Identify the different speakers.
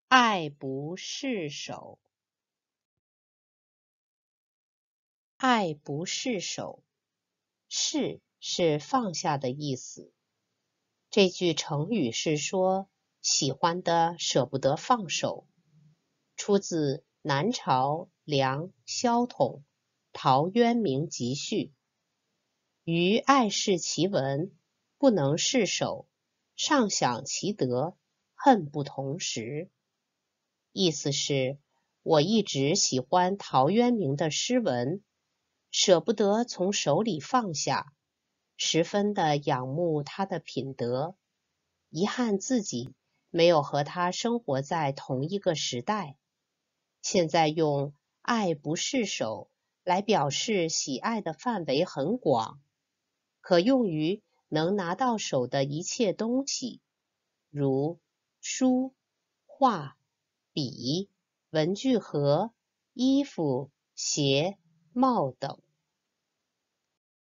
Speaker 1: 爱不释手。爱不释手，释是放下的意思。这句成语是说喜欢的舍不得放手，出自南朝梁萧统陶渊明集序。余爱视其文，不能释手，尚想其德，恨不同时。意思是，我一直喜欢陶渊明的诗文，舍不得从手里放下，十分的仰慕他的品德，遗憾自己没有和他生活在同一个时代。现在用爱不释手来表示喜爱的范围很广，可用于能拿到手的一切东西，如书、画、笔、文具盒、衣服、鞋、帽等。